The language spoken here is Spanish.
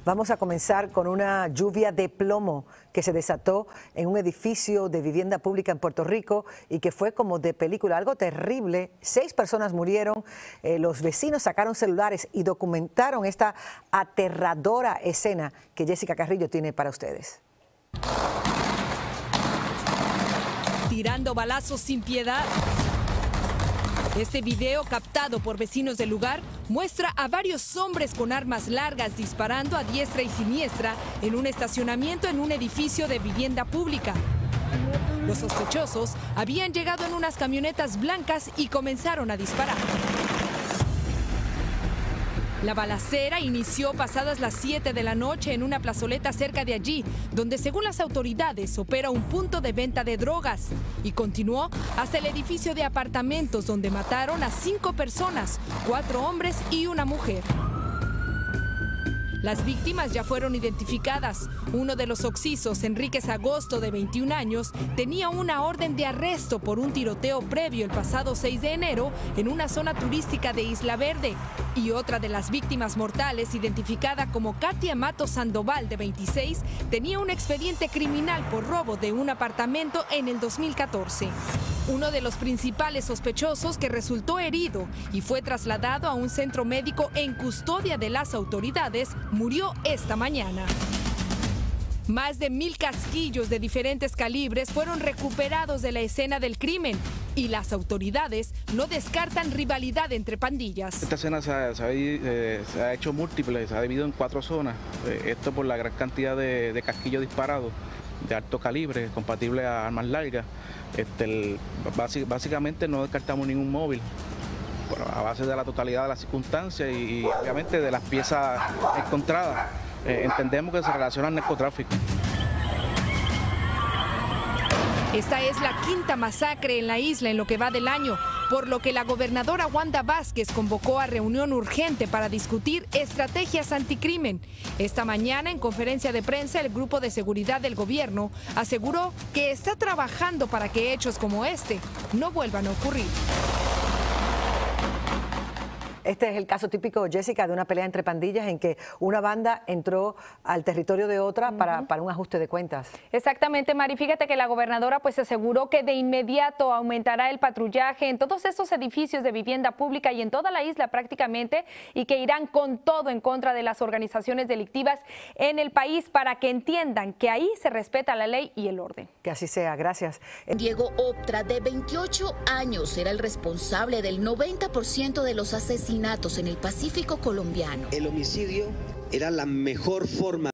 Vamos a comenzar con una lluvia de plomo que se desató en un edificio de vivienda pública en Puerto Rico y que fue como de película, algo terrible. 6 personas murieron, los vecinos sacaron celulares y documentaron esta aterradora escena que Jessica Carrillo tiene para ustedes. Tirando balazos sin piedad. Este video, captado por vecinos del lugar, muestra a varios hombres con armas largas disparando a diestra y siniestra en un estacionamiento en un edificio de vivienda pública. Los sospechosos habían llegado en unas camionetas blancas y comenzaron a disparar. La balacera inició pasadas las 7 de la noche en una plazoleta cerca de allí, donde según las autoridades opera un punto de venta de drogas, y continuó hasta el edificio de apartamentos donde mataron a 5 personas, 4 hombres y una mujer. Las víctimas ya fueron identificadas. Uno de los occisos, Enríquez Agosto, de 21 años, tenía una orden de arresto por un tiroteo previo el pasado 6 de enero en una zona turística de Isla Verde. Y otra de las víctimas mortales, identificada como Katia Matos Sandoval, de 26, tenía un expediente criminal por robo de un apartamento en el 2014. Uno de los principales sospechosos, que resultó herido y fue trasladado a un centro médico en custodia de las autoridades, murió esta mañana. Más de 1000 casquillos de diferentes calibres fueron recuperados de la escena del crimen y las autoridades no descartan rivalidad entre pandillas. Esta escena se ha hecho múltiple, se ha dividido en 4 zonas. Esto por la gran cantidad de casquillos disparados de alto calibre, compatibles a armas largas. Básicamente no descartamos ningún móvil, a base de la totalidad de las circunstancias y obviamente de las piezas encontradas. Entendemos que se relaciona al narcotráfico. Esta es la 5ª masacre en la isla en lo que va del año, por lo que la gobernadora Wanda Vázquez convocó a reunión urgente para discutir estrategias anticrimen. Esta mañana, en conferencia de prensa, el grupo de seguridad del gobierno aseguró que está trabajando para que hechos como este no vuelvan a ocurrir. Este es el caso típico, Jessica, de una pelea entre pandillas en que una banda entró al territorio de otra para un ajuste de cuentas. Exactamente, Mari. Fíjate que la gobernadora pues aseguró que de inmediato aumentará el patrullaje en todos estos edificios de vivienda pública y en toda la isla prácticamente, y que irán con todo en contra de las organizaciones delictivas en el país para que entiendan que ahí se respeta la ley y el orden. Que así sea, gracias. Diego Optra, de 28 años, era el responsable del 90% de los asesinatos en el Pacífico colombiano. El homicidio era la mejor forma